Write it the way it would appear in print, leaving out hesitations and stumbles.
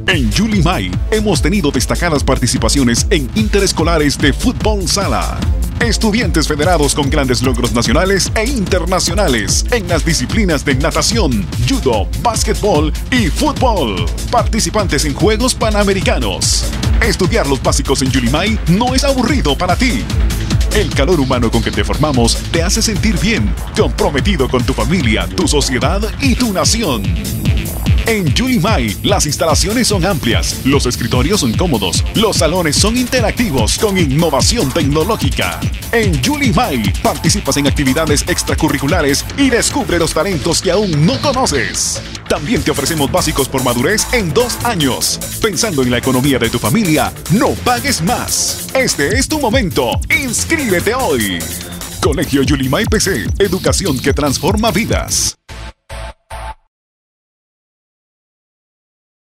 En Yulimay hemos tenido destacadas participaciones en interescolares de fútbol sala. Estudiantes federados con grandes logros nacionales e internacionales en las disciplinas de natación, judo, básquetbol y fútbol. Participantes en Juegos Panamericanos. Estudiar los básicos en Yulimay no es aburrido para ti. El calor humano con que te formamos te hace sentir bien, comprometido con tu familia, tu sociedad y tu nación. En Yulimay, las instalaciones son amplias, los escritorios son cómodos, los salones son interactivos con innovación tecnológica. En Yulimay, participas en actividades extracurriculares y descubre los talentos que aún no conoces. También te ofrecemos básicos por madurez en 2 años. Pensando en la economía de tu familia, no pagues más. Este es tu momento. ¡Inscríbete hoy! Colegio Yulimay PC, educación que transforma vidas.